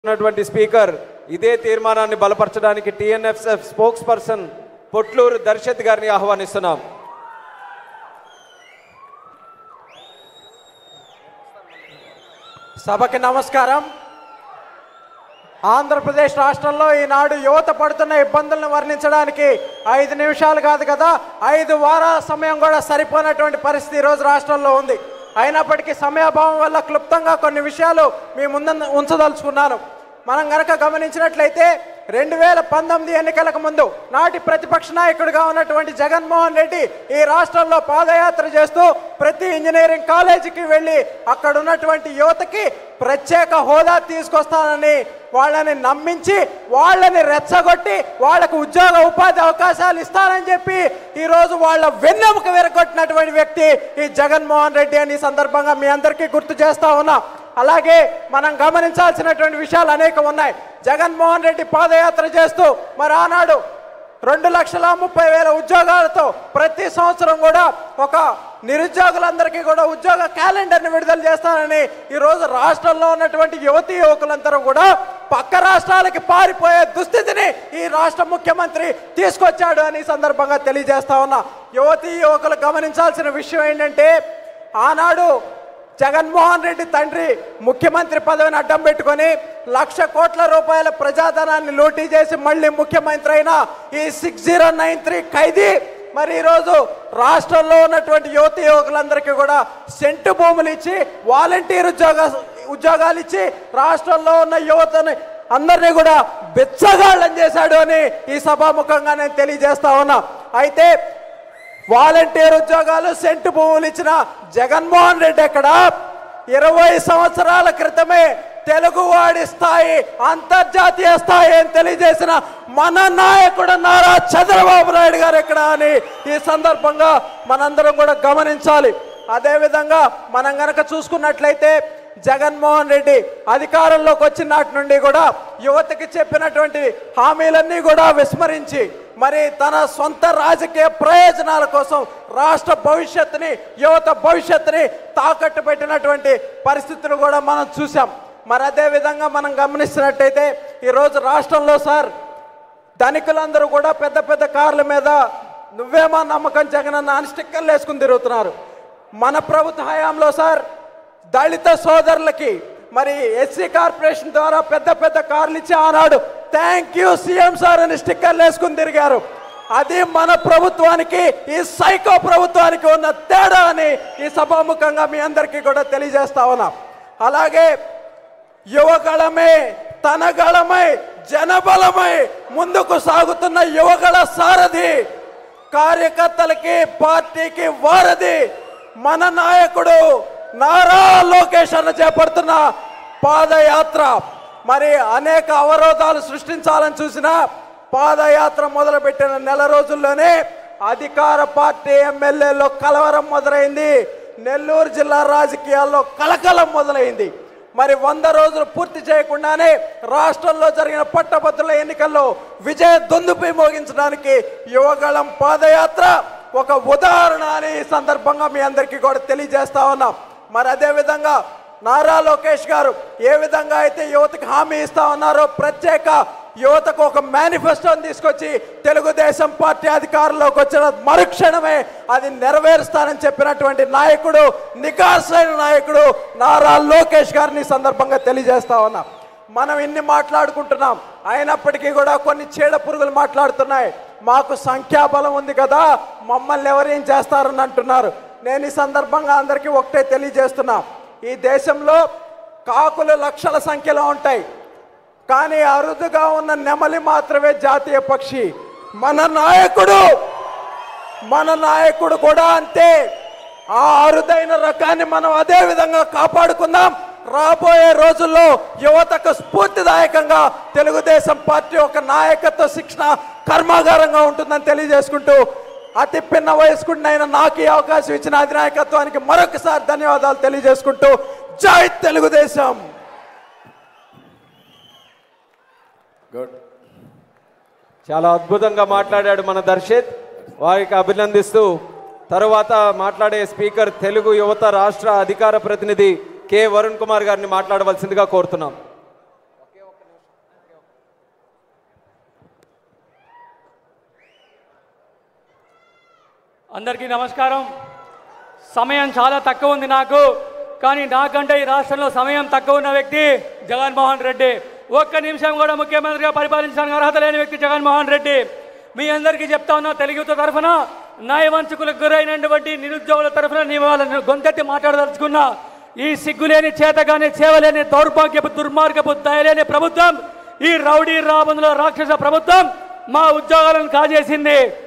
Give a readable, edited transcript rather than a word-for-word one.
ఉన్నటువంటి స్పీకర్ ఇదే తీర్మానాన్ని బలపరచడానికి TNFF spokesperson Potluru Darshith గారిని ఆహ్వానిస్తున్నాం. సభకి నమస్కారం. ఆంధ్రప్రదేశ్ రాష్ట్రంలో ఈనాడు యువత పడుతున్న ఇబ్బందులను వర్ణించడానికి 5 నిమిషాలు కాదు కదా, 5 వారాల సమయం కూడా సరిపోయినటువంటి పరిస్థితి ఈరోజు రాష్ట్రంలో ఉంది. అయినప్పటికీ సమయాభావం వల్ల క్లుప్తంగా కొన్ని విషయాలు మీ ముందు ఉంచదలుచుకున్నాను. మనం గనక గమనించినట్లయితే 2019 ఎన్నికలకు ముందు నాటి ప్రతిపక్ష నాయకుడిగా ఉన్నటువంటి జగన్మోహన్ రెడ్డి ఈ రాష్ట్రంలో పాదయాత్ర చేస్తూ ప్రతి ఇంజనీరింగ్ కాలేజీకి వెళ్ళి అక్కడ ఉన్నటువంటి యువతకి ప్రత్యేక హోదా తీసుకొస్తానని వాళ్ళని నమ్మించి వాళ్ళని రెచ్చగొట్టి వాళ్లకు ఉద్యోగ ఉపాధి అవకాశాలు ఇస్తానని చెప్పి ఈరోజు వాళ్ళ వెన్నెముక విరగొట్టినటువంటి వ్యక్తి ఈ జగన్మోహన్ రెడ్డి అని సందర్భంగా మీ అందరికీ గుర్తు చేస్తా ఉన్నా. అలాగే మనం గమనించాల్సినటువంటి విషయాలు అనేకం ఉన్నాయి. జగన్మోహన్ రెడ్డి పాదయాత్ర చేస్తూ మరి ఆనాడు 2,30,000 ఉద్యోగాలతో ప్రతి సంవత్సరం కూడా ఒక నిరుద్యోగులందరికీ కూడా ఉద్యోగ క్యాలెండర్ని విడుదల చేస్తానని ఈరోజు రాష్ట్రంలో ఉన్నటువంటి యువతీ యువకులందరూ కూడా పక్క రాష్ట్రాలకి పారిపోయే దుస్థితిని ఈ రాష్ట్ర ముఖ్యమంత్రి తీసుకొచ్చాడు అని సందర్భంగా తెలియజేస్తా ఉన్నా. యువతీ యువకులు గమనించాల్సిన విషయం ఏంటంటే ఆనాడు జగన్మోహన్ రెడ్డి తండ్రి ముఖ్యమంత్రి పదవిని అడ్డం పెట్టుకొని 1,00,000 కోట్ల రూపాయల ప్రజాధనాన్ని లూటీ చేసి మళ్ళీ ముఖ్యమంత్రి అయిన ఈ 6093 ఖైదీ మరి ఈరోజు రాష్ట్రంలో ఉన్నటువంటి యువతీ యువకులందరికీ కూడా సెంటు భూములు ఇచ్చి వాలంటీర్ ఉద్యోగాలు ఇచ్చి రాష్ట్రంలో ఉన్న యువతని అందరినీ కూడా బెచ్చగాళ్ళని చేశాడు అని ఈ సభాముఖంగా నేను తెలియజేస్తా ఉన్నా. అయితే వాలంటీర్ ఉద్యోగాలు సెంటు భూములు ఇచ్చిన జగన్మోహన్ రెడ్డి ఎక్కడ 20 సంవత్సరాల క్రితమే తెలుగువాడి స్థాయి అంతర్జాతీయ స్థాయి అని తెలియజేసిన మన నాయకుడు నారా చంద్రబాబు నాయుడు గారు ఎక్కడ అని ఈ సందర్భంగా మనందరం కూడా గమనించాలి. అదేవిధంగా మనం గనక చూసుకున్నట్లయితే జగన్మోహన్ రెడ్డి అధికారంలోకి వచ్చిన నాటి నుండి కూడా యువతకి చెప్పినటువంటి హామీలన్నీ కూడా విస్మరించి మరి తన సొంత రాజకీయ ప్రయోజనాల కోసం రాష్ట్ర భవిష్యత్తుని యువత భవిష్యత్తుని తాకట్టు పెట్టినటువంటి పరిస్థితులు కూడా మనం చూసాం. మరి అదేవిధంగా మనం గమనిస్తున్నట్టయితే ఈరోజు రాష్ట్రంలో సార్ ధనికులందరూ కూడా పెద్ద పెద్ద కార్ల మీద నువ్వేమా నమ్మకం జగనన్న అని స్టిక్కర్లు వేసుకుని తిరుగుతున్నారు. మన ప్రభుత్వ హయాంలో సార్ దళిత సోదరులకి మరి ఎస్సీ కార్పొరేషన్ ద్వారా పెద్ద పెద్ద కార్లు ఇచ్చి ఆనాడు థ్యాంక్ యూ సీఎం సార్ అని స్టిక్కర్లు వేసుకుని తిరిగారు. అది మన ప్రభుత్వానికి ఈ సైకో ప్రభుత్వానికి ఉన్న తేడా అని ఈ సభాముఖంగా మీ అందరికీ కూడా తెలియజేస్తా ఉన్నా. అలాగే యువగళమే తన గళమై జనబలమై ముందుకు సాగుతున్న యువగళ సారథి కార్యకర్తలకి పార్టీకి వారధి మన నాయకుడు నారా లోకేష్ అన్న చేపడుతున్న పాదయాత్ర మరి అనేక అవరోధాలు సృష్టించాలని చూసిన పాదయాత్ర మొదలుపెట్టిన నెల రోజుల్లోనే అధికార పార్టీ ఎమ్మెల్యేలో కలవరం మొదలైంది. నెల్లూరు జిల్లా రాజకీయాల్లో కలకలం మొదలైంది. మరి 100 రోజులు పూర్తి చేయకుండానే రాష్ట్రంలో జరిగిన పట్టభద్రుల ఎన్నికల్లో విజయ దుందుపై మోగించడానికి యువగళం పాదయాత్ర ఒక ఉదాహరణ అని ఈ సందర్భంగా మీ అందరికీ కూడా తెలియజేస్తా ఉన్నాం. మరి అదేవిధంగా నారా లోకేష్ గారు ఏ విధంగా అయితే యువతకు హామీ ఇస్తా ఉన్నారో ప్రత్యేక యువతకు ఒక మేనిఫెస్టోని తీసుకొచ్చి తెలుగుదేశం పార్టీ అధికారంలోకి వచ్చిన మరుక్షణమే అది నెరవేరుస్తానని చెప్పినటువంటి నాయకుడు నికాసైన నాయకుడు నారా లోకేష్ గారిని సందర్భంగా తెలియజేస్తా ఉన్నా. మనం ఇన్ని మాట్లాడుకుంటున్నాం, అయినప్పటికీ కూడా కొన్ని చీడ పురుగులు మాట్లాడుతున్నాయి. మాకు సంఖ్యాబలం ఉంది కదా మమ్మల్ని ఎవరేం చేస్తారని అంటున్నారు. నేను ఈ సందర్భంగా అందరికీ ఒకటే తెలియజేస్తున్నా, ఈ దేశంలో కాకులు లక్షల సంఖ్యలో ఉంటాయి, కానీ అరుదుగా ఉన్న నెమలి మాత్రమే జాతీయ పక్షి. మన నాయకుడు కూడా అంతే. ఆ అరుదైన రకాన్ని మనం అదే విధంగా కాపాడుకుందాం. రాబోయే రోజుల్లో యువతకు స్ఫూర్తిదాయకంగా తెలుగుదేశం పార్టీ ఒక నాయకత్వ శిక్షణ కర్మాగారంగా ఉంటుందని తెలియజేసుకుంటూ అతి పిన్న వయస్కుడినైనా నాకు ఈ అవకాశం ఇచ్చిన అధినాయకత్వానికి మరొకసారి ధన్యవాదాలు తెలియజేసుకుంటూ జై తెలుగుదేశం. గుడ్, చాలా అద్భుతంగా మాట్లాడాడు మన దర్శిత్, వారికి అభినందిస్తూ తరువాత మాట్లాడే స్పీకర్ తెలుగు యువత రాష్ట్ర అధికార ప్రతినిధి కె వరుణ్ కుమార్ గారిని మాట్లాడవలసిందిగా కోరుతున్నాం. అందరికీ నమస్కారం. సమయం చాలా తక్కువ ఉంది నాకు, కానీ నాకంటే ఈ రాష్ట్రంలో సమయం తక్కువ ఉన్న వ్యక్తి జగన్మోహన్ రెడ్డి. ఒక్క నిమిషం కూడా ముఖ్యమంత్రిగా పరిపాలించడానికి అర్హత లేని వ్యక్తి జగన్మోహన్ రెడ్డి. మీ అందరికీ చెప్తా ఉన్నా, తెలుగుతో తరఫున న్యాయవంచకులకు గురైనటువంటి నిరుద్యోగుల తరఫున నీ వాళ్ళని గొంతెత్తి మాట్లాడదలుచుకున్నా. ఈ సిగ్గులేని, చేతగాని, చేవలేని, దౌర్భాగ్యపు, దుర్మార్గపు, దయలేని ప్రభుత్వం, ఈ రౌడీ రాబందుల రాక్షస ప్రభుత్వం మా ఉద్యోగాలను కాజేసింది.